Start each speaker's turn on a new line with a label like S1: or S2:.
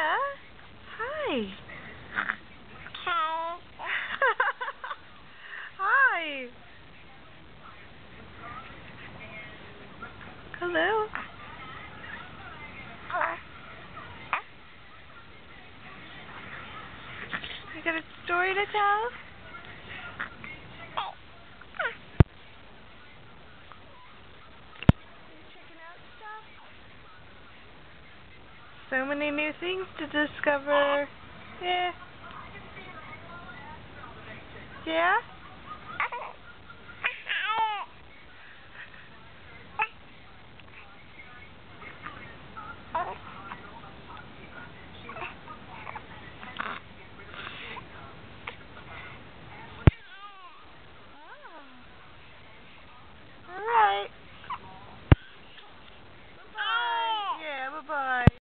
S1: Yeah. Hi. Hi. Hello. You got a story to tell? Checking out stuff? So many new things to discover. Yeah. Yeah?